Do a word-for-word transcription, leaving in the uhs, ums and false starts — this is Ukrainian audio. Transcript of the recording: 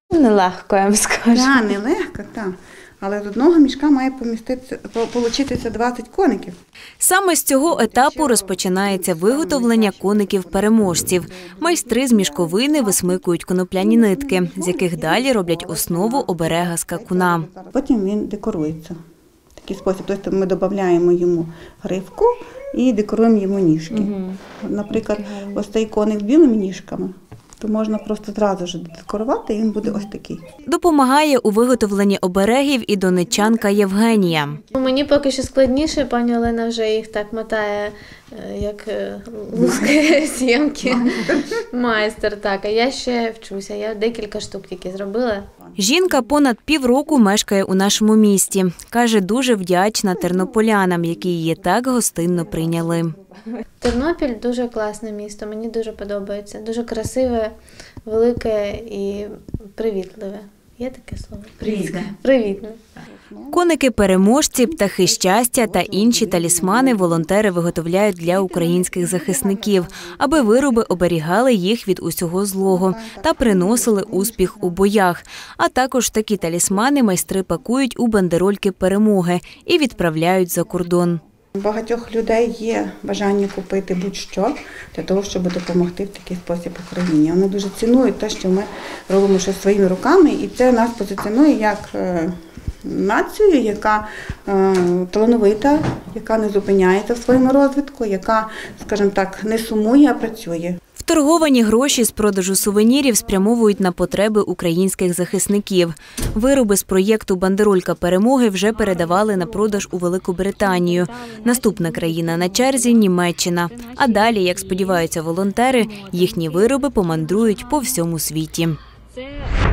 Нелегко, я вам скажу. Так, нелегко, так. Але з одного мішка має поміститися, получитися двадцять коників. Саме з цього етапу розпочинається виготовлення коників-переможців. Майстри з мішковини висмикують конопляні нитки, з яких далі роблять основу оберега скакуна. Потім він декорується. В такий спосіб, тобто ми додаємо йому гривку і декоруємо йому ніжки. Угу. Наприклад, ось цей коник з білими ніжками, то можна просто зразу ж декорувати, і він буде ось такий. Допомагає у виготовленні оберегів і донеччанка Євгенія. Мені поки що складніше, пані Олена вже їх так мотає, як луски сімки. Майстер, так. А я ще вчуся, я декілька штук тільки зробила. Жінка понад півроку мешкає у нашому місті. Каже, дуже вдячна тернополянам, які її так гостинно прийняли. Тернопіль – дуже класне місто, мені дуже подобається. Дуже красиве, велике і привітливе. Є таке слово? Привітне. Привітне. Коники-переможці, птахи щастя та інші талісмани волонтери виготовляють для українських захисників, аби вироби оберігали їх від усього злого та приносили успіх у боях. А також такі талісмани майстри пакують у бандерольки перемоги і відправляють за кордон. У багатьох людей є бажання купити будь-що для того, щоб допомогти в такий спосіб Україні. Вони дуже цінують те, що ми робимо щось своїми руками, і це нас позиціонує як націю, яка талановита, яка не зупиняється в своєму розвитку, яка, скажімо так, не сумує, а працює. Вторговані гроші з продажу сувенірів спрямовують на потреби українських захисників. Вироби з проєкту «Бандеролька перемоги» вже передавали на продаж у Великобританію. Наступна країна на черзі – Німеччина. А далі, як сподіваються волонтери, їхні вироби помандрують по всьому світі.